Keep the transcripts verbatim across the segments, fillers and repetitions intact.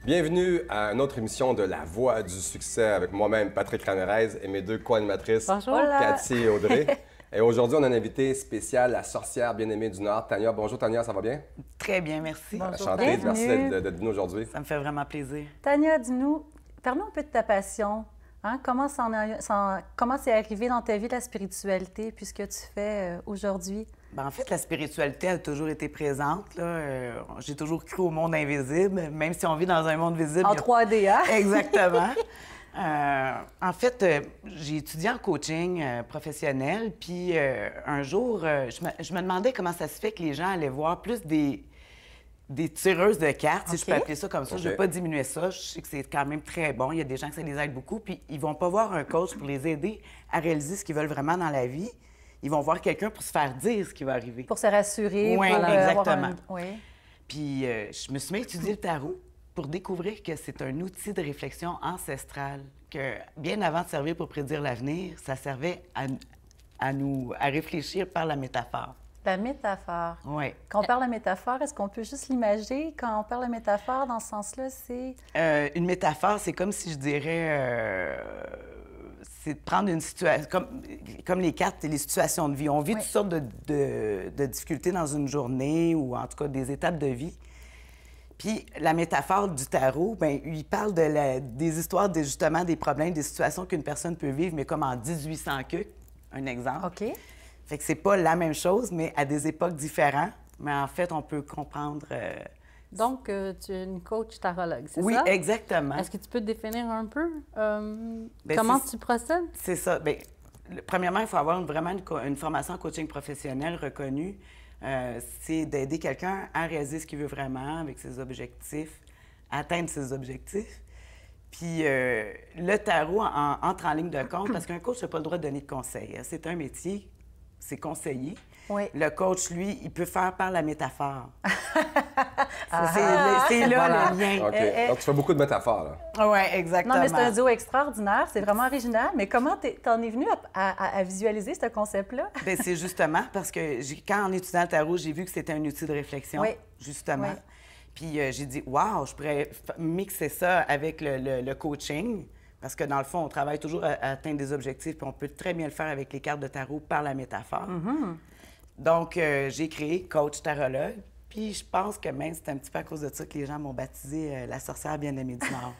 Bienvenue à une autre émission de La Voix du succès avec moi-même, Patrick Ramirez, et mes deux co-animatrices, Cathy et Audrey. Et aujourd'hui, on a un invité spécial, la sorcière bien-aimée du Nord, Tania. Bonjour Tania, ça va bien? Très bien, merci. Bonjour, Enchantée, merci d'être venu aujourd'hui. Ça me fait vraiment plaisir. Tania, dis-nous, parlons un peu de ta passion. Hein? Comment c'est arrivé dans ta vie la spiritualité, puis ce que tu fais euh, aujourd'hui? Bien, en fait, la spiritualité a toujours été présente. Euh, J'ai toujours cru au monde invisible, même si on vit dans un monde visible. En a... trois D, hein? Exactement. euh, en fait, euh, j'ai étudié en coaching euh, professionnel, puis euh, un jour, euh, je, me, je me demandais comment ça se fait que les gens allaient voir plus des... des tireuses de cartes, okay. si je peux appeler ça comme ça. Okay. Je ne veux pas diminuer ça. Je sais que c'est quand même très bon. Il y a des gens que ça les aide beaucoup. Puis ils ne vont pas voir un coach pour les aider à réaliser ce qu'ils veulent vraiment dans la vie. Ils vont voir quelqu'un pour se faire dire ce qui va arriver. Pour se rassurer. Oui, pour exactement. Un... Oui. Puis euh, je me suis mis à étudier le tarot pour découvrir que c'est un outil de réflexion ancestrale, que bien avant de servir pour prédire l'avenir, ça servait à, à nous à réfléchir par la métaphore. La métaphore. Oui. Quand on parle de métaphore, est-ce qu'on peut juste l'imager? Quand on parle de métaphore, dans ce sens-là, c'est... Euh, une métaphore, c'est comme si je dirais... Euh, c'est de prendre une situation... Comme, comme les cartes et les situations de vie. On vit oui. toutes sortes de, de, de difficultés dans une journée ou en tout cas des étapes de vie. Puis la métaphore du tarot, bien, il parle de la, des histoires, des, justement, des problèmes, des situations qu'une personne peut vivre, mais comme en dix-huit cents que, un exemple. OK. Fait que c'est pas la même chose, mais à des époques différentes. Mais en fait, on peut comprendre... Euh... Donc, euh, tu es une coach tarologue, c'est oui, ça? Oui, exactement. Est-ce que tu peux te définir un peu euh, comment tu procèdes? C'est ça. Bien, premièrement, il faut avoir une, vraiment une, une formation en coaching professionnel reconnue. Euh, c'est d'aider quelqu'un à réaliser ce qu'il veut vraiment avec ses objectifs, à atteindre ses objectifs. Puis euh, le tarot en, entre en ligne de compte parce qu'un coach n'a pas le droit de donner de conseils. C'est un métier, c'est conseiller. Oui. Le coach, lui, il peut faire par la métaphore. Ah, c'est là voilà. le lien. OK. Eh, eh. Donc, tu fais beaucoup de métaphores, là. Oui, exactement. Non, mais c'est un duo extraordinaire. C'est vraiment original. Mais comment t'en es venu à, à, à visualiser ce concept-là? Bien, c'est justement parce que quand en étudiant le tarot, j'ai vu que c'était un outil de réflexion, oui. justement. Oui. Puis euh, j'ai dit, wow, je pourrais mixer ça avec le, le, le coaching. Parce que dans le fond, on travaille toujours à, à atteindre des objectifs, puis on peut très bien le faire avec les cartes de tarot par la métaphore. Mm-hmm. Donc, euh, j'ai créé Coach Tarologue. Puis je pense que même c'est un petit peu à cause de ça que les gens m'ont baptisé euh, la sorcière bien-aimée du Nord.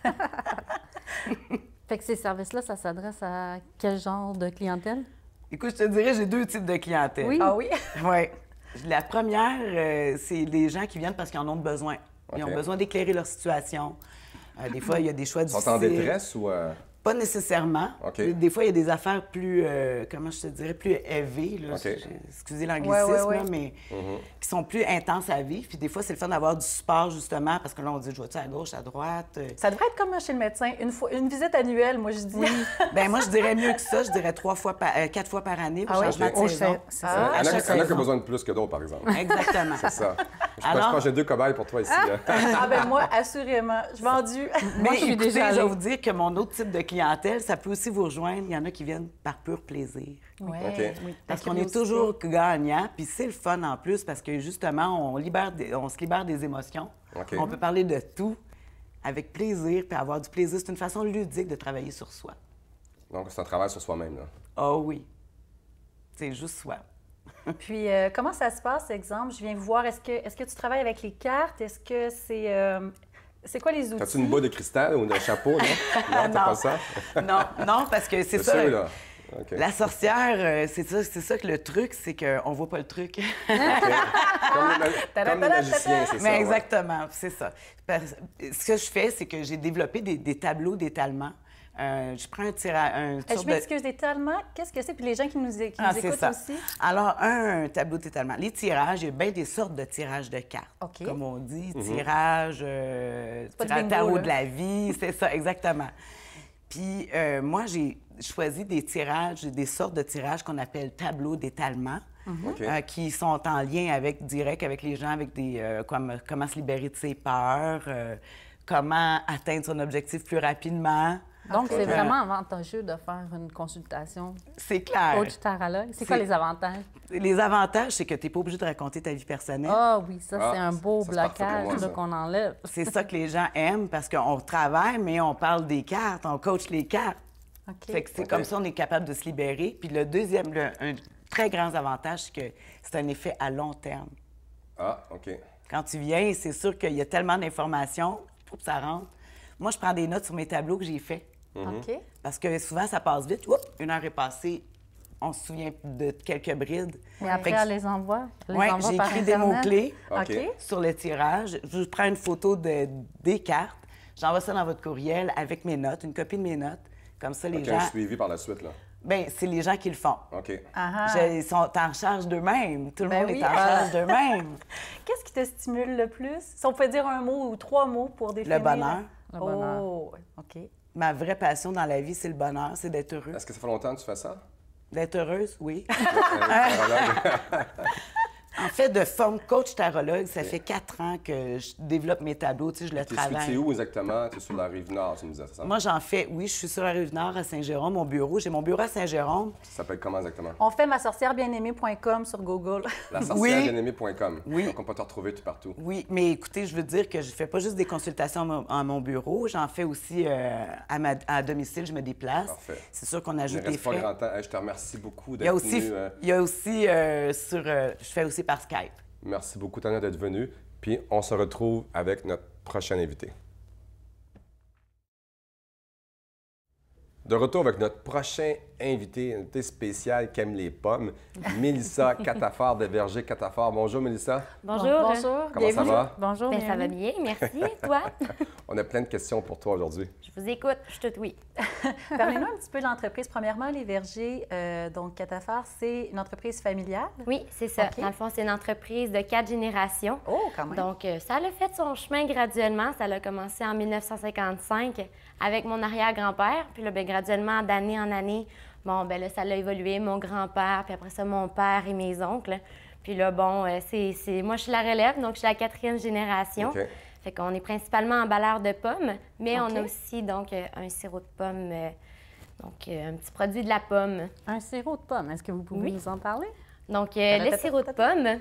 Fait que ces services-là, ça s'adresse à quel genre de clientèle? Écoute, je te dirais, j'ai deux types de clientèle. Oui? Ah oui? Oui. La première, euh, c'est les gens qui viennent parce qu'ils en ont besoin. Ils okay. ont besoin d'éclairer leur situation. Euh, des fois, il y a des choix difficiles. Ils sont en détresse ou... Euh... Pas nécessairement. Okay. Des fois, il y a des affaires plus, euh, comment je te dirais, plus élevées, là, okay. excusez l'anglicisme, ouais, ouais, ouais. mais mm-hmm. qui sont plus intenses à vivre. Puis des fois, c'est le fun d'avoir du support, justement, parce que là, on dit, je vois-tu à gauche, à droite? Ça devrait être comme chez le médecin, une, fois, une visite annuelle, moi, je dis. Oui. Bien, moi, je dirais mieux que ça. Je dirais trois fois par, euh, quatre fois par année au ah changement oui? de saison. C'est ça. Ah, il y en a, a qui ont besoin de plus que d'autres, par exemple. Exactement. C'est ça. Je Alors... pense que j'ai deux cobayes pour toi ici. Ah, ah ben moi, assurément. Je vendu. Mais moi, je suis écoutez, déjà je vais vous dire que mon autre type de clientèle, ça peut aussi vous rejoindre. Il y en a qui viennent par pur plaisir. Oui. Okay. Oui. Parce qu'on est toujours gagnant, puis c'est le fun en plus, parce que justement, on, libère des, on se libère des émotions. Okay. On peut parler de tout avec plaisir, puis avoir du plaisir. C'est une façon ludique de travailler sur soi. Donc, c'est un travail sur soi-même, là. Oh oui. C'est juste soi. Puis, euh, comment ça se passe, exemple? Je viens vous voir. Est-ce que, est-ce que tu travailles avec les cartes? Est-ce que c'est... Euh... C'est quoi les outils? As-tu une boule de cristal ou un chapeau, non? Non, t'as pas ça? non, non, parce que c'est ça. C'est sûr, là. Okay. La sorcière, euh, c'est ça, c'est ça que le truc, c'est qu'on voit pas le truc. Okay. Comme les, ma comme les magiciens, c'est ça. Mais exactement, ouais. C'est ça. Ce que je fais, c'est que j'ai développé des, des tableaux d'étalement. Euh, je prends un tirage... Un je m'excuse, de... d'étalement, qu'est-ce que c'est? Puis les gens qui nous, qui ah, nous écoutent ça. aussi. Alors, un, un tableau d'étalement. Les tirages, il y a bien des sortes de tirages de cartes. Okay. Comme on dit, mm-hmm. tirage, euh, tirage bingo, tarot là. de la vie, c'est ça, exactement. Puis euh, moi, j'ai choisi des tirages, des sortes de tirages qu'on appelle tableaux d'étalement. Mm-hmm. Okay. euh, qui sont en lien avec, direct avec les gens, avec des... Euh, comme, comment se libérer de ses peurs, euh, comment atteindre son objectif plus rapidement. Donc, okay. c'est vraiment avantageux de faire une consultation. C'est clair. Coach-tarologue. C'est quoi les avantages? Les avantages, c'est que tu n'es pas obligé de raconter ta vie personnelle. Ah oui, ça, ah, c'est un beau ça, blocage qu'on enlève. C'est ça que les gens aiment parce qu'on travaille, mais on parle des cartes, on coach les cartes. Okay. Fait que c'est okay. comme ça on est capable de se libérer. Puis le deuxième, le, un très grand avantage, c'est que c'est un effet à long terme. Ah, OK. Quand tu viens, c'est sûr qu'il y a tellement d'informations pour que ça rentre. Moi, je prends des notes sur mes tableaux que j'ai faits. Mm-hmm. OK. Parce que souvent, ça passe vite. Oups, une heure est passée. On se souvient de quelques brides. Mais après, elle les envoie. Oui, j'ai écrit des mots-clés okay. sur le tirage. Je prends une photo de, des cartes. J'envoie ça dans votre courriel avec mes notes, une copie de mes notes. Comme ça, les okay, gens... un suivi par la suite, là. Bien, c'est les gens qui le font. OK. Je, ils sont en charge d'eux-mêmes. Tout le ben monde oui. est en charge d'eux-mêmes. Qu'est-ce qui te stimule le plus? Si on peut dire un mot ou trois mots pour définir... Le bonheur. Le bonheur. Oh, OK. Ma vraie passion dans la vie, c'est le bonheur, c'est d'être heureux. Est-ce que ça fait longtemps que tu fais ça? D'être heureuse, oui. En fait, de forme coach tarologue, ça fait quatre ans que je développe mes tableaux, tu sais, je le travaille. Tu es où exactement? Tu es sur la Rive-Nord, tu me disais ça? Moi, j'en fais, oui, je suis sur la Rive-Nord à Saint-Jérôme, mon bureau. J'ai mon bureau à Saint-Jérôme. Ça s'appelle comment exactement? On fait ma sorcière bien aimée point com sur Google. La sorcière bien aimée point com. Oui. Donc, on peut te retrouver tout partout. Oui, mais écoutez, je veux dire que je ne fais pas juste des consultations à mon bureau, j'en fais aussi euh, à, ma, à domicile, je me déplace. Parfait. C'est sûr qu'on ajoute des frais. Il ne frais. reste pas grand temps. Hey, je te remercie beaucoup d'être il y a aussi, venu. Euh... Il y a aussi euh, sur... Euh, je fais aussi par Skype. Merci beaucoup, Tania, d'être venue. Puis, on se retrouve avec notre prochain invité. De retour avec notre prochain invité, invité spécial qui aime les pommes, Mélissa Catafard de Verger Catafard. Bonjour, Mélissa. Bonjour. Bonjour. Comment ça va? Bonjour. Ben, ça va bien, merci. Toi? On a plein de questions pour toi aujourd'hui. Je vous écoute, je suis toute oui. Parlez-nous un petit peu de l'entreprise. Premièrement, les Vergers, euh, donc Catafard, c'est une entreprise familiale? Oui, c'est ça. Okay. Dans le fond, c'est une entreprise de quatre générations. Oh, quand même. Donc, euh, ça a fait son chemin graduellement. Ça a commencé en mille neuf cent cinquante-cinq avec mon arrière-grand-père. Puis là, bien, graduellement, d'année en année, bon, ben là, ça a évolué. Mon grand-père, puis après ça, mon père et mes oncles. Puis là, bon, euh, c'est, c'est... moi, je suis la relève, donc je suis la quatrième génération. Okay. Fait qu'on est principalement emballeur de pommes, mais okay. on a aussi donc un sirop de pomme, euh, donc euh, un petit produit de la pomme. Un sirop de pomme, est-ce que vous pouvez oui. nous en parler? Donc, euh, le sirop de pomme,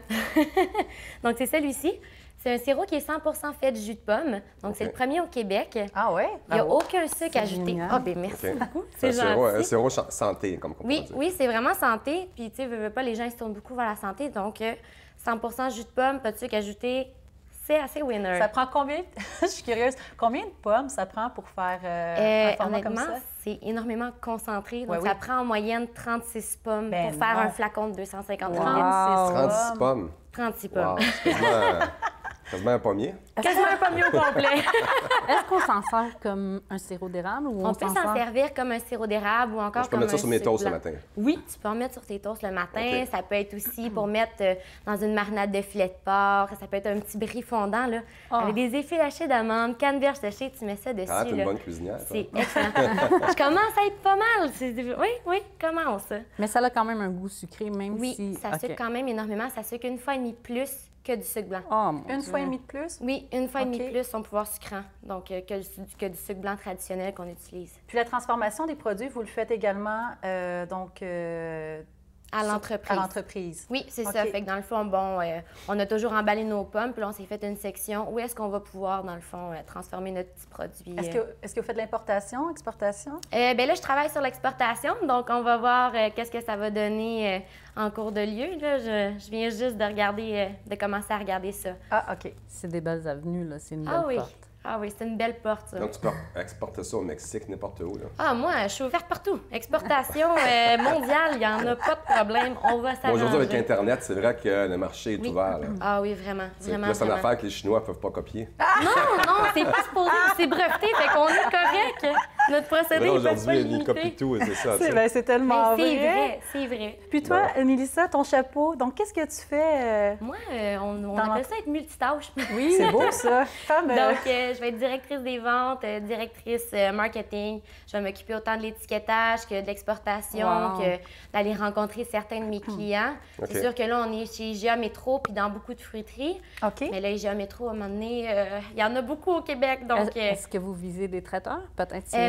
donc c'est celui-ci. C'est un sirop qui est cent pour cent fait de jus de pomme. Donc, okay. c'est le premier au Québec. Ah oui? Il n'y a aucun sucre ajouté. Ah, bien, merci okay. beaucoup. C'est gentil. Un sirop santé, comme on Oui, peut dire. Oui, c'est vraiment santé. Puis, tu sais, veux, veux pas, les gens ils se tournent beaucoup vers la santé. Donc, cent pour cent jus de pomme, pas de sucre ajouté. C'est assez winner. Ça prend combien? Je suis curieuse. Combien de pommes ça prend pour faire euh, euh, un format comme ça? C'est énormément concentré. Donc, ouais, ça oui. prend en moyenne trente-six pommes ben pour faire non. un flacon de deux cent cinquante wow. millilitres. trente-six pommes. trente-six pommes. Wow, c'est quasiment, quasiment un pommier. Quasiment un pommier au complet. Est-ce qu'on s'en sert comme un sirop d'érable ou on, on peut s'en sert... servir comme un sirop d'érable ou encore je peux comme mettre ça sur mes toasts blanc. le matin. Oui, tu peux en mettre sur tes toasts le matin. Okay. Ça peut être aussi pour mettre euh, dans une marinade de filet de porc. Ça peut être un petit brie fondant là, oh. avec des effets hachés d'amandes, canneberge séchée, tu mets ça dessus. Ah, t'es une là. bonne cuisinière. C'est excellent. Je commence à être pas mal. C'est... Oui, oui, commence. Mais ça a quand même un goût sucré, même oui, si... Oui, ça okay. sucre quand même énormément. Ça sucre une fois et demie plus que du sucre blanc. Oh, une Dieu. fois et demie de plus? Oui, une fois okay. et demie plus son pouvoir sucrant, donc euh, que, que du sucre blanc traditionnel qu'on utilise. Puis la transformation des produits, vous le faites également, euh, donc... Euh, à l'entreprise. À l'entreprise. Oui, c'est okay. ça. Fait que dans le fond, bon, euh, on a toujours emballé nos pommes, puis là, on s'est fait une section où est-ce qu'on va pouvoir, dans le fond, euh, transformer notre petit produit. Est-ce que, est-ce que vous faites de l'importation, exportation? Euh, bien là, je travaille sur l'exportation, donc on va voir euh, qu'est-ce que ça va donner euh, en cours de lieu. Là, je, je viens juste de regarder, euh, de commencer à regarder ça. Ah, OK. C'est des belles avenues, là. C'est une belle ah, oui. porte. Ah oui, c'est une belle porte, ça. Donc, tu peux exporter ça au Mexique, n'importe où, là? Ah, moi, je suis ouverte partout. Exportation euh, mondiale, il n'y en a pas de problème. On va s'arranger. Bon, aujourd'hui, avec Internet, c'est vrai que le marché est oui. ouvert, là. Ah oui, vraiment, c'est, vraiment, là, c'est une vraiment. affaire que les Chinois ne peuvent pas copier. Ah! Non, non, c'est pas supposé, c'est breveté, fait qu'on est correct. Notre procédé là, n'est pas limité. Aujourd'hui, ils copient tout, et c'est ça. C'est, ben, c'est tellement ben, c'est vrai. vrai. C'est vrai, Puis toi, bon. Mélissa, ton chapeau, donc qu'est-ce que tu fais? Euh, moi, euh, on, on appelle ça être multitâche. Oui, c'est beau, ça. Femme, euh... Donc, euh, je vais être directrice des ventes, euh, directrice euh, marketing. Je vais m'occuper autant de l'étiquetage que de l'exportation, wow. que d'aller rencontrer certains de mes clients. Okay. C'est sûr que là, on est chez I G A Métro puis dans beaucoup de fruiteries. OK. Mais là, I G A Métro, à un moment donné, euh, il y en a beaucoup au Québec. Donc, est-ce, est-ce que vous visez des traiteurs? Peut-être si euh,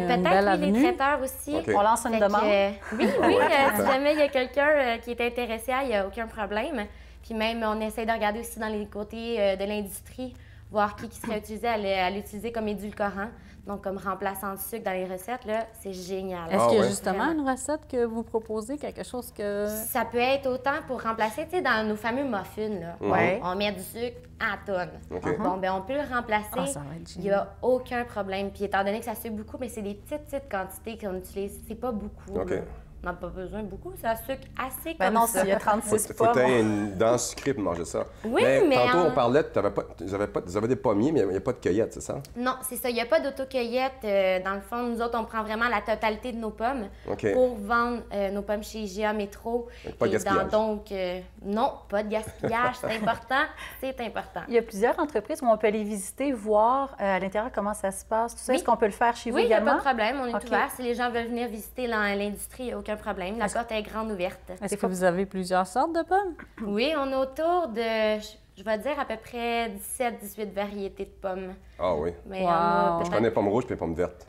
peut-être oui, les traiteurs aussi. Okay. On lance une fait demande? Que, oui, oui. euh, si jamais il y a quelqu'un euh, qui est intéressé, il n'y a aucun problème. Puis même, on essaie de regarder aussi dans les côtés euh, de l'industrie, voir qui, qui serait utilisé à l'utiliser comme édulcorant. Donc, comme remplaçant de sucre dans les recettes, là, c'est génial. Est-ce ah, qu'il y a ouais. justement Vraiment. une recette que vous proposez, quelque chose que... Ça peut être autant pour remplacer, tu sais, dans nos fameux muffins, là, ouais. on met du sucre à tonne. Okay. Bon, bien, on peut le remplacer. Ah, ça va être il n'y a aucun problème. Puis étant donné que ça sucre beaucoup, mais c'est des petites, petites quantités qu'on utilise. C'est pas beaucoup. Okay. On n'a pas besoin de beaucoup, ça sucre assez ben comme non, ça. Il y a trente-six pommes. Il faut avoir une dent sucrée pour manger ça. Oui, mais... mais tantôt, en... on parlait, tu avais, avais, avais des pommiers, mais il n'y a pas de cueillette, c'est ça? Non, c'est ça. Il n'y a pas d'autocueillette. Euh, dans le fond, nous autres, on prend vraiment la totalité de nos pommes okay. pour vendre euh, nos pommes chez I G A Métro. Pas de gaspillage. Dans, donc, euh, non, pas de gaspillage. C'est important. C'est important. Il y a plusieurs entreprises où on peut aller visiter, voir euh, à l'intérieur comment ça se passe. Tout ça, oui. Est-ce qu'on peut le faire chez oui, vous également? Oui, il n'y a pas de problème. On est okay. ouvert. Si les gens veulent venir visiter l'industrie, il n'y a aucun problème. La porte est grande ouverte. Est-ce que vous avez plusieurs sortes de pommes? Oui, on est autour de, je vais dire, à peu près dix-sept à dix-huit variétés de pommes. Ah oui. Mais wow. on a je connais pommes rouges et pommes vertes.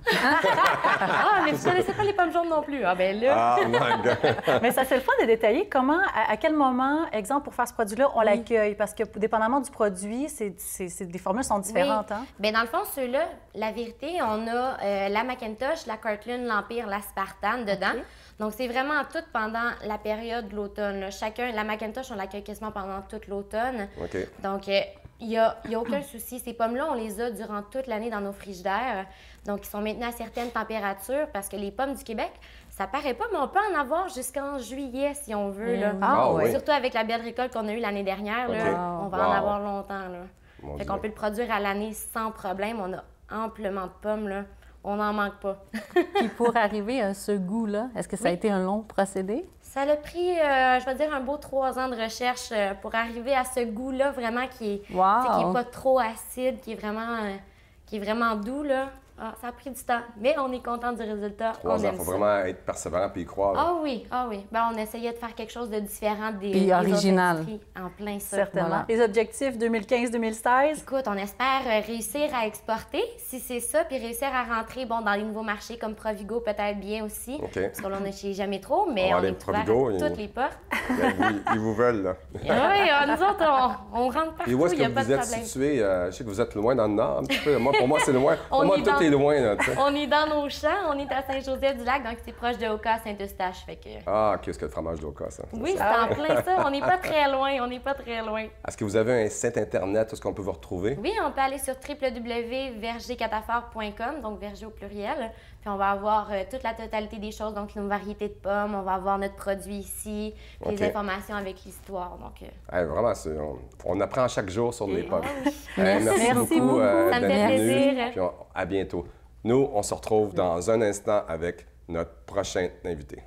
Ah, mais vous ne connaissez pas les pommes jaunes non plus. Ah, bien là. Ah, my God. Mais ça, c'est le fun de détailler comment, à, à quel moment, exemple, pour faire ce produit-là, on oui. l'accueille. Parce que, dépendamment du produit, c'est, c'est, c'est, des formules sont différentes. Oui. Hein? Bien, dans le fond, ceux-là, la vérité, on a euh, la Macintosh, la Cortland, l'Empire, la Spartan dedans. Okay. Donc, c'est vraiment tout pendant la période de l'automne. Chacun, la Macintosh, on l'accueille quasiment pendant toute l'automne. Okay. Donc, il euh, n'y a, y a aucun souci. Ces pommes-là, on les a durant toute l'année dans nos frigidaires. Donc, ils sont maintenus à certaines températures parce que les pommes du Québec, ça paraît pas, mais on peut en avoir jusqu'en juillet si on veut. Là. Mmh. Ah, oui. Surtout avec la belle récolte qu'on a eue l'année dernière, okay. là, on va wow. en avoir longtemps. Là. Mon fait Dieu. qu'on peut le produire à l'année sans problème. On a amplement de pommes, là. On n'en manque pas. Puis pour arriver à ce goût-là, est-ce que ça oui. a été un long procédé? Ça a pris, euh, je vais dire, un beau trois ans de recherche euh, pour arriver à ce goût-là vraiment qui est, wow. qui est pas trop acide, qui est vraiment, euh, qui est vraiment doux, là. Ah, ça a pris du temps, mais on est content du résultat. Trois ans, il faut ça. vraiment être persévérant puis y croire. Ah oui, ah oui. Ben, on essayait de faire quelque chose de différent des, puis des original. autres en plein ça. Certainement. Voilà. Les objectifs deux mille quinze deux mille seize? Écoute, on espère réussir à exporter, si c'est ça, puis réussir à rentrer bon, dans les nouveaux marchés comme Provigo peut-être bien aussi. Okay. Parce qu'on est chez Jamais Trop, mais on, on est Provigo, ouvert à toutes ils... les portes. ils, ils vous veulent, là. Oui, nous autres, on, on rentre partout, et où est-ce que y a vous pas de êtes problème. situé? Euh, je sais que vous êtes loin dans le nord, un petit peu. Moi, pour moi, c'est loin. Pour moi, tout dans... est loin, là, tu sais. On est dans nos champs, on est à Saint-Joseph-du-Lac, donc c'est proche de Oka, Saint-Eustache. Fait que... Ah, qu'est-ce que le fromage d'Oka, ça? Oui, c'est en plein ça. On n'est pas très loin, on n'est pas très loin. Est-ce que vous avez un site Internet où est-ce qu'on peut vous retrouver? Oui, on peut aller sur w w w point verger catafort point com, donc verger au pluriel. Puis on va avoir euh, toute la totalité des choses, donc nos variétés de pommes, on va avoir notre produit ici, puis okay. les informations avec l'histoire. Donc, euh... hey, vraiment, on, on apprend chaque jour sur les pommes. Ah oui. hey, merci, merci beaucoup, beaucoup. Euh, ça me fait plaisir. Puis on, à bientôt. Nous, on se retrouve dans un instant avec notre prochain invité.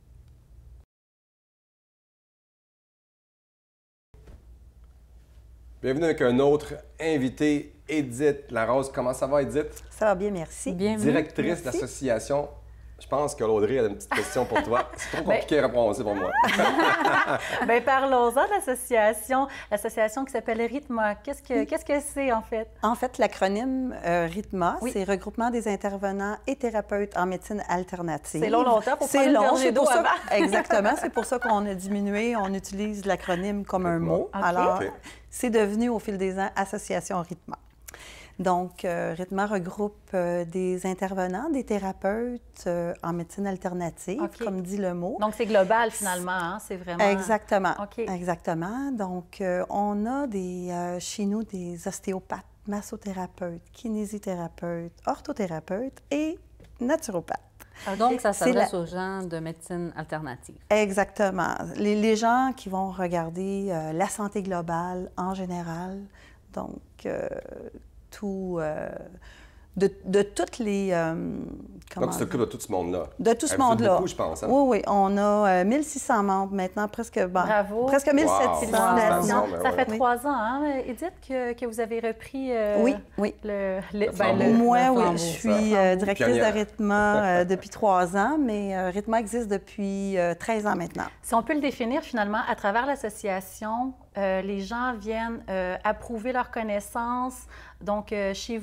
Bienvenue avec un autre invité, Édith Larose. Comment ça va, Édith? Ça va bien, merci. Bienvenue. Directrice merci. de l'association. Je pense que l'Audrey a une petite question pour toi. C'est trop compliqué à répondre pour moi. Bien, parlons-en de l'association. L'association qui s'appelle RITMA. Qu'est-ce que qu'est-ce que c'est, en fait? En fait, l'acronyme euh, RITMA, oui. c'est Regroupement des intervenants et thérapeutes en médecine alternative. C'est long, longtemps pour C'est long, c'est pour ça. Avant. Exactement, c'est pour ça qu'on a diminué. On utilise l'acronyme comme un mot. Okay. Alors, okay. c'est devenu au fil des ans Association RITMA. Donc, euh, RITMA regroupe euh, des intervenants, des thérapeutes euh, en médecine alternative, okay. comme dit le mot. Donc, c'est global, finalement, hein? C'est vraiment... Exactement, okay. exactement. Donc, euh, on a des, euh, chez nous des ostéopathes, massothérapeutes, kinésithérapeutes, orthothérapeutes et naturopathes. Okay. Donc, ça s'adresse la... aux gens de médecine alternative. Exactement. Les, les gens qui vont regarder euh, la santé globale en général, donc... Euh, Tout, euh, de, de toutes les... Euh, comment... Donc, tu t'occupes de tout ce monde-là. De tout ce monde-là. Beaucoup, je pense. Hein? Oui, oui. On a euh, mille six cents membres maintenant, presque... Bon, Bravo. Presque mille sept cents. Wow. Non, ben ça ouais. fait trois oui. ans, hein, Édith, que, que vous avez repris... Euh, oui, oui. Le, le, le ben, le, Moi, le oui. Je suis euh, directrice Pionnière. de RITMA euh, depuis trois ans, mais euh, RITMA existe depuis euh, treize ans maintenant. Si on peut le définir, finalement, à travers l'association, euh, les gens viennent euh, approuver leurs connaissances, donc euh, chez vous,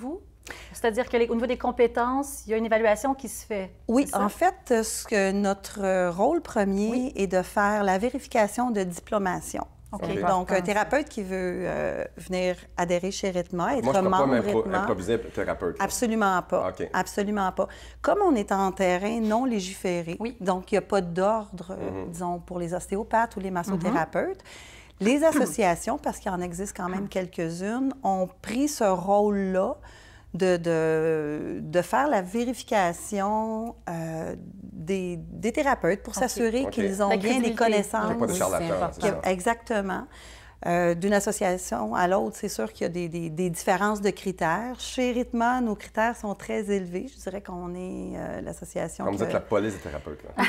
C'est-à-dire qu'au niveau des compétences, il y a une évaluation qui se fait. Oui, en fait, ce que notre rôle premier oui. est de faire la vérification de diplomation. Okay. Donc, un thérapeute qui veut euh, venir adhérer chez Ritma, être Moi, je ne peux membre pas Ritma, improviser thérapeute. Là. Absolument pas. Okay. Absolument pas. Comme on est en terrain non légiféré, oui. donc il n'y a pas d'ordre, mm-hmm. disons, pour les ostéopathes ou les massothérapeutes, mm-hmm. les associations, parce qu'il en existe quand même quelques-unes, ont pris ce rôle-là De, de, de faire la vérification euh, des, des thérapeutes pour okay. s'assurer okay. qu'ils ont la bien les connaissances. Il n'y a pas de charlatans, c'est ça. Exactement. Euh, D'une association à l'autre, c'est sûr qu'il y a des, des, des différences de critères. Chez Ritma, nos critères sont très élevés. Je dirais qu'on est euh, l'association... Comme que... vous êtes la police des thérapeutes, là.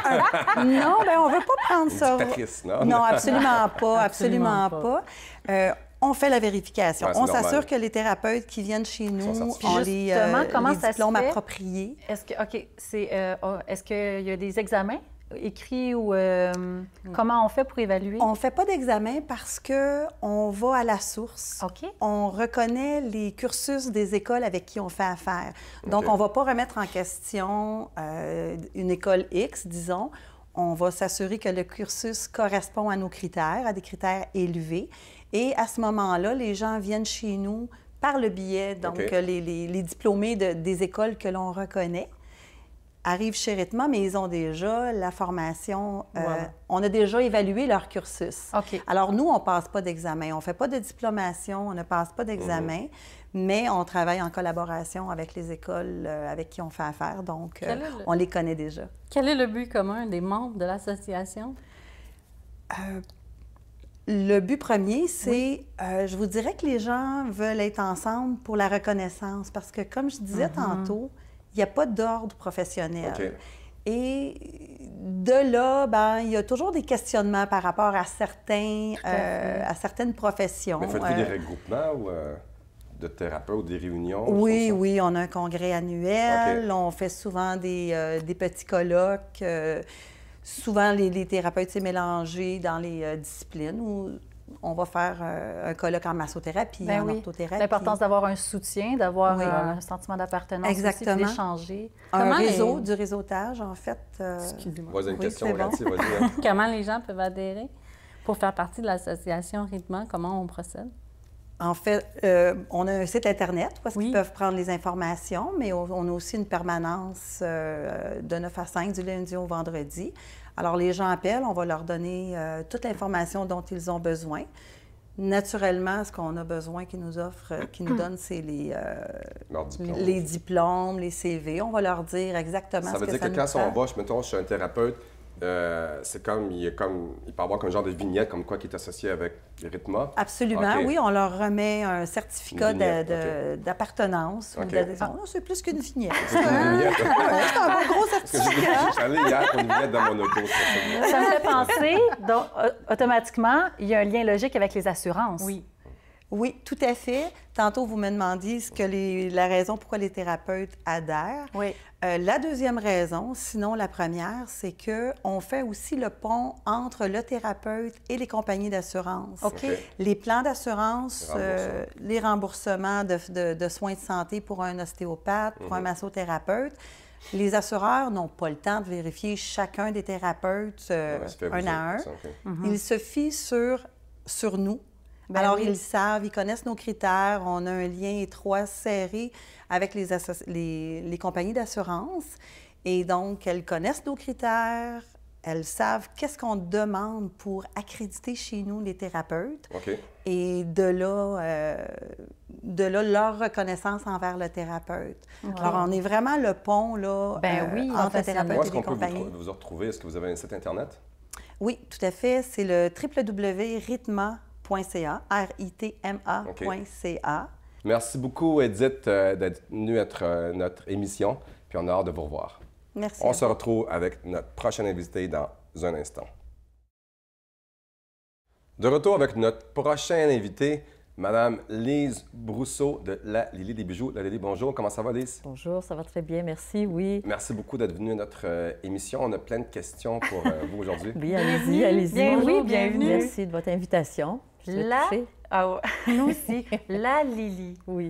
Non, bien, on ne veut pas prendre Une ça... dictatrice, non? Non, absolument pas, absolument, absolument pas. pas. Euh, On fait la vérification. Ouais, on s'assure que les thérapeutes qui viennent chez nous ont les, euh, comment les ça diplômes se fait? appropriés. Est-ce que, OK, c'est, euh, est-ce qu'il y a des examens écrits ou euh, mm. comment on fait pour évaluer? On ne fait pas d'examen parce qu'on va à la source. OK. On reconnaît les cursus des écoles avec qui on fait affaire. Donc, okay. on ne va pas remettre en question euh, une école X, disons. On va s'assurer que le cursus correspond à nos critères, à des critères élevés. Et à ce moment-là, les gens viennent chez nous par le biais, donc okay. les, les, les diplômés de, des écoles que l'on reconnaît, arrivent chez Ritma, mais ils ont déjà la formation, euh, voilà. on a déjà évalué leur cursus. Okay. Alors nous, on ne passe pas d'examen, on ne fait pas de diplomation, on ne passe pas d'examen, mm-hmm. mais on travaille en collaboration avec les écoles euh, avec qui on fait affaire, donc euh, le... on les connaît déjà. Quel est le but commun des membres de l'association? Euh, Le but premier, c'est, oui. euh, je vous dirais que les gens veulent être ensemble pour la reconnaissance, parce que, comme je disais mm-hmm. tantôt, il n'y a pas d'ordre professionnel. Okay. Et de là, ben, il y a toujours des questionnements par rapport à, certains, euh, à certaines professions. Mais faites-vous euh, des regroupements ou euh, de thérapeutes, des réunions? Oui, oui, on a un congrès annuel, okay. on fait souvent des, euh, des petits colloques. Euh, Souvent, les, les thérapeutes, c'est mélangé dans les euh, disciplines où on va faire euh, un colloque en massothérapie, ben en oui. orthothérapie. L'importance d'avoir un soutien, d'avoir oui. euh, un sentiment d'appartenance aussi, d'échanger. Un Comment réseau, les... du réseautage, en fait. Euh... Excusez-moi. Vas-y, une oui, question, bon. Cathy, vas-y. Comment les gens peuvent adhérer pour faire partie de l'association Ritma? Comment on procède? En fait, euh, on a un site Internet où oui. ils peuvent prendre les informations, mais on a aussi une permanence euh, de neuf à cinq, du lundi au vendredi. Alors, les gens appellent, on va leur donner euh, toute l'information dont ils ont besoin. Naturellement, ce qu'on a besoin qu'ils nous offrent, euh, qu'ils nous donnent, c'est les, euh, diplôme. les diplômes, les C V. On va leur dire exactement ça ce que ça veut dire que quand on va, je, mettons, je suis un thérapeute, Euh, c'est comme il, y a comme, il peut y avoir comme un genre de vignette comme quoi qui est associé avec Ritma. Absolument, okay. oui. On leur remet un certificat d'appartenance okay. ou d'adhésion. Ah. C'est plus qu'une vignette. C'est un, vignette. C'est un bon gros certificat. J'allais hier pour une vignette dans mon auto. Ça, ça me fait penser, donc, automatiquement, il y a un lien logique avec les assurances. Oui. Oui, tout à fait. Tantôt, vous me demandiez ce que les, la raison pourquoi les thérapeutes adhèrent. Oui. Euh, la deuxième raison, sinon la première, c'est qu'on fait aussi le pont entre le thérapeute et les compagnies d'assurance. Okay. Les plans d'assurance, euh, les remboursements de, de, de soins de santé pour un ostéopathe, pour mm-hmm. un massothérapeute. Les assureurs n'ont pas le temps de vérifier chacun des thérapeutes euh, ouais, un à un. Okay. Mm-hmm. Ils se fient sur, sur nous. Ben Alors, oui. ils savent, ils connaissent nos critères. On a un lien étroit, serré avec les, les, les compagnies d'assurance. Et donc, elles connaissent nos critères. Elles savent qu'est-ce qu'on demande pour accréditer chez nous les thérapeutes. Okay. Et de là, euh, de là, leur reconnaissance envers le thérapeute. Okay. Alors, on est vraiment le pont là, ben euh, oui, entre le thérapeute et les compagnies. Est-ce qu'on peut vous, vous retrouver? Est-ce que vous avez un site Internet? Oui, tout à fait. C'est le w w w point ritma point c a, R I T M A point C A. Okay. Merci beaucoup, Edith, euh, d'être venue à notre, euh, notre émission, puis on a hâte de vous revoir. Merci. On se retrouve avec notre prochaine invité dans un instant. De retour avec notre prochaine invité, Madame Lise Brousseau de La Lily des bijoux. La Lily, bonjour. Comment ça va, Lise? Bonjour, ça va très bien, merci, oui. Merci beaucoup d'être venue à notre euh, émission. On a plein de questions pour euh, vous aujourd'hui. Oui, allez-y, allez-y. Bien, oui, bienvenue. Merci de votre invitation. La... Ah ouais. Nous aussi. La Lily. Oui.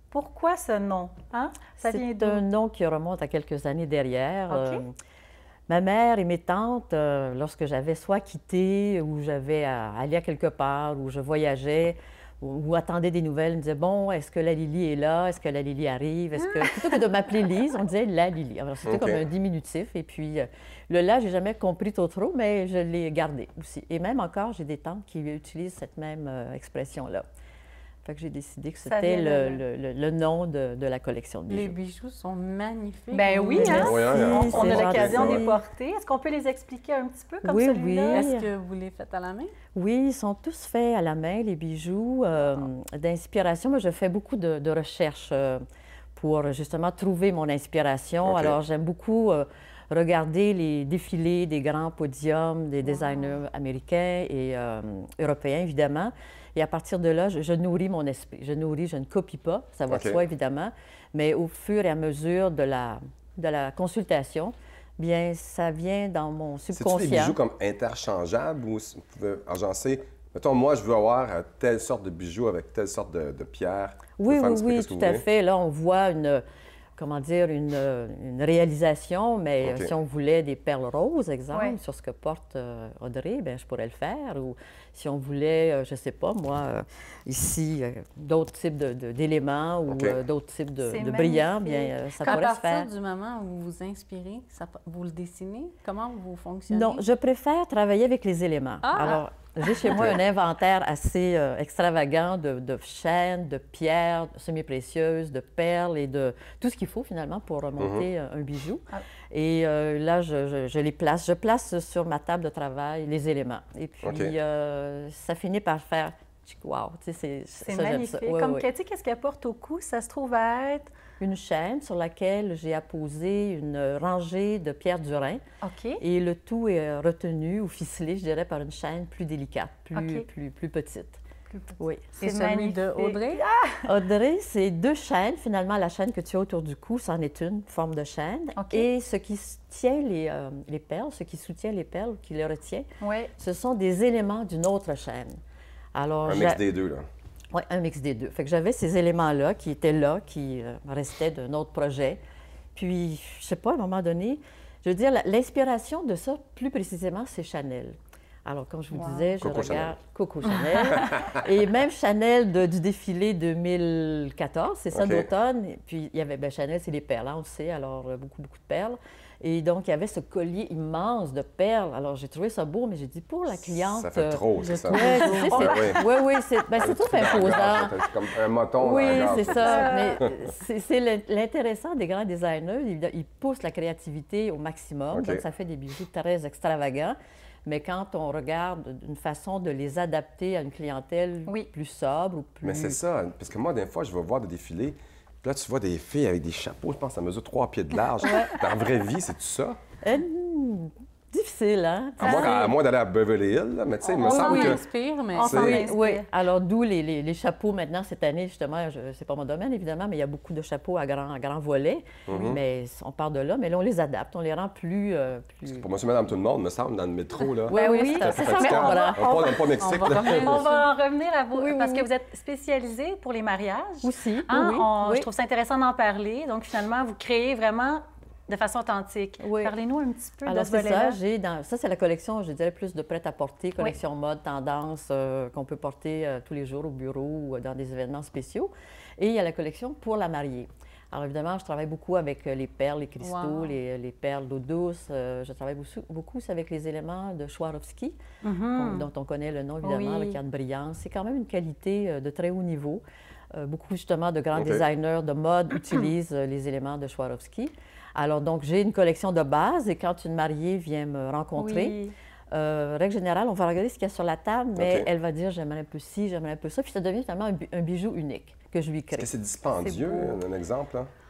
Pourquoi ce nom? Hein? Ça vient C'est un nom qui remonte à quelques années derrière. Okay. Euh, ma mère et mes tantes, euh, lorsque j'avais soit quitté ou j'avais à aller à quelque part ou je voyageais ou, ou attendais des nouvelles, me disaient, bon, est-ce que la Lily est là? Est-ce que la Lily arrive? Est-ce que... Plutôt que de m'appeler Lise, on disait la Lily. Alors, c'était okay. comme un diminutif. Et puis, euh, le là, j'ai jamais compris trop trop, mais je l'ai gardé aussi. Et même encore, j'ai des tantes qui utilisent cette même euh, expression-là. Fait que j'ai décidé que c'était le, le, le, le nom de, de la collection de bijoux. Les bijoux sont magnifiques. Ben oui, hein? Oui, hein? On, on a l'occasion de les porter. Est-ce qu'on peut les expliquer un petit peu comme oui, celui-là? Oui. Est-ce que vous les faites à la main? Oui, ils sont tous faits à la main, les bijoux euh, d'inspiration. Moi, je fais beaucoup de, de recherches euh, pour justement trouver mon inspiration. Okay. Alors, j'aime beaucoup euh, regarder les défilés des grands podiums des designers wow. américains et euh, européens, évidemment. Et à partir de là, je, je nourris mon esprit. Je nourris, je ne copie pas, ça va okay. de soi, évidemment, mais au fur et à mesure de la, de la consultation, bien, ça vient dans mon subconscient. C'est-tu des bijoux comme interchangeables ou vous pouvez agencer? Mettons, moi, je veux avoir telle sorte de bijoux avec telle sorte de, de pierre. Oui, oui, oui, tout à fait. Là, on voit une... comment dire, une, une réalisation, mais okay. si on voulait des perles roses, exemple, oui. sur ce que porte euh, Audrey, bien, je pourrais le faire. Ou si on voulait, euh, je ne sais pas, moi, euh, ici, euh, d'autres types d'éléments ou okay. euh, d'autres types de, de brillants, bien, euh, ça Quand pourrait se faire. À partir du moment où vous vous inspirez, ça, vous le dessinez, comment vous fonctionnez? Non, je préfère travailler avec les éléments. Ah. Alors, j'ai chez moi un inventaire assez euh, extravagant de, de chaînes, de pierres semi-précieuses, de perles et de tout ce qu'il faut finalement pour remonter mm-hmm. un bijou. Ah. Et euh, là, je, je, je les place. Je place sur ma table de travail les éléments. Et puis, okay. euh, ça finit par faire « wow ». C'est magnifique. Oui, Comme oui. Cathy, qu'est-ce qu'elle porte au cou? Ça se trouve à être... Une chaîne sur laquelle j'ai apposé une rangée de pierres du Rhin. Okay. Et le tout est retenu ou ficelé, je dirais, par une chaîne plus délicate, plus, okay. plus, plus petite. Plus petite. Oui. C'est celui de Audrey? Ah! Audrey, c'est deux chaînes. Finalement, la chaîne que tu as autour du cou, c'en est une, forme de chaîne. Okay. Et ce qui tient les, euh, les perles, ce qui soutient les perles, qui les retient, ouais. ce sont des éléments d'une autre chaîne. Alors, un mix des deux, là. Oui, un mix des deux. Fait que j'avais ces éléments-là qui étaient là, qui euh, restaient d'un autre projet. Puis, je sais pas, à un moment donné, je veux dire, l'inspiration de ça, plus précisément, c'est Chanel. Alors, comme je vous wow. disais, je Coco regarde Chanel. Coco Chanel. Et même Chanel de, du défilé deux mille quatorze, c'est ça okay. d'automne. Puis, il y avait, bien, Chanel, c'est les perles, hein, on le sait, alors beaucoup, beaucoup de perles. Et donc, il y avait ce collier immense de perles. Alors, j'ai trouvé ça beau, mais j'ai dit, pour la cliente... Ça fait trop, c'est ça. Oui, oui, oui, c'est ben, trop imposant. C'est comme un moton. Oui, c'est ça. Mais c'est l'intéressant des grands designers. Ils, ils poussent la créativité au maximum. Okay. Donc, ça fait des bijoux très extravagants. Mais quand on regarde une façon de les adapter à une clientèle oui. plus sobre ou plus... Mais c'est ça. Parce que moi, des fois, je vais voir des défilés. Là, tu vois des filles avec des chapeaux, je pense, ça mesure trois pieds de large. Dans la vraie vie, c'est tout ça? Euh, difficile, hein? À moins, à moins d'aller à Beverly Hills, là, mais tu sais, il me semble que... Inspire, mais... On oui, oui. Alors, d'où les, les, les chapeaux maintenant, cette année, justement, c'est pas mon domaine, évidemment, mais il y a beaucoup de chapeaux à grand, à grand volet. Mm-hmm. Mais on part de là, mais là, on les adapte, on les rend plus... Euh, plus... Pour monsieur, madame, tout le monde, me semble, dans le métro, là. Oui, oui, c'est ça. On va, on va, on Mexique, on va, revenir, on va en revenir à vous, oui, oui, parce oui. que vous êtes spécialisée pour les mariages. Aussi, hein? oui, on, oui. Je trouve ça intéressant d'en parler. Donc, finalement, vous créez vraiment... de façon authentique. Oui. Parlez-nous un petit peu Alors, de ce volet-là. Ça, dans... ça c'est la collection, je dirais, plus de prêt-à-porter, collection oui. mode, tendance, euh, qu'on peut porter euh, tous les jours au bureau ou dans des événements spéciaux. Et il y a la collection pour la mariée. Alors, évidemment, je travaille beaucoup avec les perles, les cristaux, wow. les, les perles d'eau douce. Euh, je travaille beaucoup, beaucoup avec les éléments de Swarovski, mm-hmm. dont on connaît le nom, évidemment, oui. le cadre brillant. C'est quand même une qualité euh, de très haut niveau. Euh, beaucoup, justement, de grands okay. designers de mode utilisent euh, les éléments de Swarovski. Alors, donc, j'ai une collection de base et quand une mariée vient me rencontrer, oui. euh, règle générale, on va regarder ce qu'il y a sur la table, mais okay. elle va dire j'aimerais un peu ci, j'aimerais un peu ça, puis ça devient finalement un, un bijou unique que je lui crée. Est-ce que c'est dispendieux, un, un exemple? Là?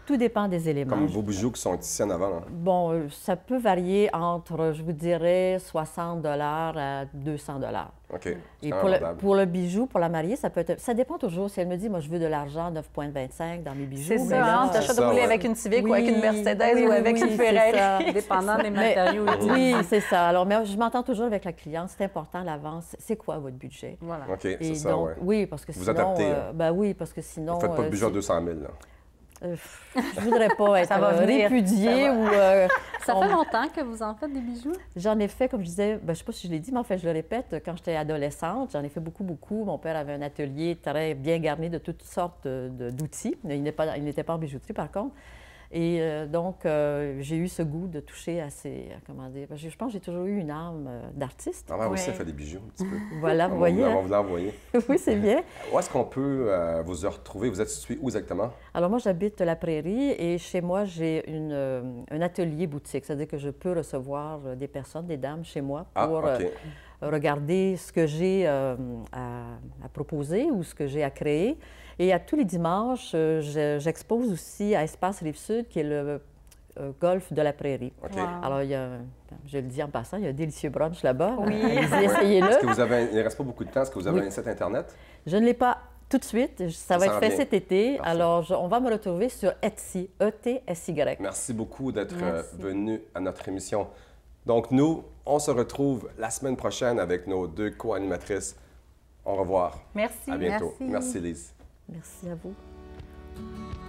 Tout dépend des éléments. Comme vos bijoux qui sont ici en avant. Là. Bon, euh, ça peut varier entre, je vous dirais, soixante dollars à deux cents dollars. OK. Et pour le, pour le bijou, pour la mariée, ça peut être... Ça dépend toujours. Si elle me dit, moi, je veux de l'argent, neuf virgule vingt-cinq dans mes bijoux. C'est ça, hein? Tu achètes de rouler ouais. avec une Civic oui, ou avec une Mercedes oui, ou avec oui, une Ferrari. Dépendant des matériaux. Oui, c'est ça. Alors, mais je m'entends toujours avec la cliente. C'est important, l'avance. C'est quoi votre budget? Voilà. OK, Et c'est ça, donc, ouais. oui, parce que Vous sinon... adaptez, euh, hein? ben oui, parce que sinon... Vous ne faites pas de euh, bijoux à si- deux cent mille, là. Euh, je voudrais pas être Ça va euh, venir. répudiée Ça va. ou... euh, Ça on- fait longtemps que vous en faites des bijoux? J'en ai fait, comme je disais, ben, je ne sais pas si je l'ai dit, mais en fait, je le répète, quand j'étais adolescente, j'en ai fait beaucoup, beaucoup. Mon père avait un atelier très bien garni de toutes sortes de- de- d'outils. Il n'est pas- il n'était pas en bijouterie, par contre. Et euh, donc, euh, j'ai eu ce goût de toucher à ces... Comment dire? Je pense que j'ai toujours eu une âme euh, d'artiste. Ma mère aussi, Ouais. elle fait des bijoux, un petit peu. Voilà, vous On voyez. va hein? vous l'envoyer. Oui, c'est bien. Où est-ce qu'on peut euh, vous retrouver? Vous êtes situé où exactement? Alors moi, j'habite la Prairie et chez moi, j'ai une, euh, un atelier boutique. C'est-à-dire que je peux recevoir euh, des personnes, des dames chez moi Ah, pour OK. euh, regarder ce que j'ai euh, à, à proposer ou ce que j'ai à créer. Et à tous les dimanches, euh, je- j'expose aussi à Espace Rive-Sud, qui est le euh, golfe de la Prairie. OK. Wow. Alors, il y a, je le dis en passant, il y a un délicieux brunch là-bas. Oui. Allez-y, Est-ce essayez-le. que vous avez... un- Il ne reste pas beaucoup de temps. Est-ce que vous avez Oui. un site Internet? Je ne l'ai pas tout de suite. Ça, Ça va être s'en fait vient. cet été. Parfait. Alors, je- on va me retrouver sur Etsy, E T S Y. Merci beaucoup d'être euh, Merci. venu à notre émission. Donc, nous, on se retrouve la semaine prochaine avec nos deux co-animatrices. Au revoir. Merci. À bientôt. Merci. Merci Lise. Merci à vous.